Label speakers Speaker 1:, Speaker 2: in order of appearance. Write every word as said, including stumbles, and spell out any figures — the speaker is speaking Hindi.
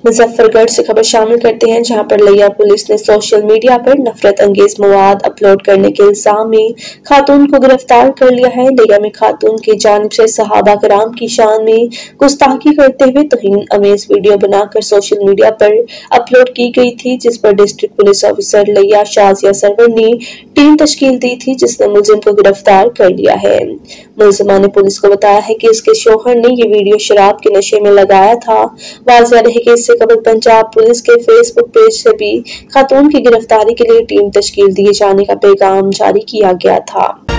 Speaker 1: मुजफ्फरगढ़ से खबर शामिल करते हैं, जहां पर लिया पुलिस ने सोशल मीडिया पर नफरत अंगेज मवाद अपलोड करने के इल्जाम में खातून को गिरफ्तार कर लिया है। लिया में खातून की जानिब से सहाबा कराम की शान में गुस्ताखी करते हुए तौहीन अमेज वीडियो बनाकर सोशल मीडिया पर अपलोड की गई थी, जिस पर डिस्ट्रिक्ट पुलिस ऑफिसर लिया शाजिया सरवर ने टीम तश्कील दी थी, जिसने मुलजिम को गिरफ्तार कर लिया है। मुलजिमा ने पुलिस को बताया है कि इसके शौहर ने ये वीडियो शराब के नशे में लगाया था। वाज़ेह रहे कि इससे कबल पंजाब पुलिस के फेसबुक पेज से भी खातून की गिरफ्तारी के लिए टीम तश्कील दिए जाने का पैगाम जारी किया गया था।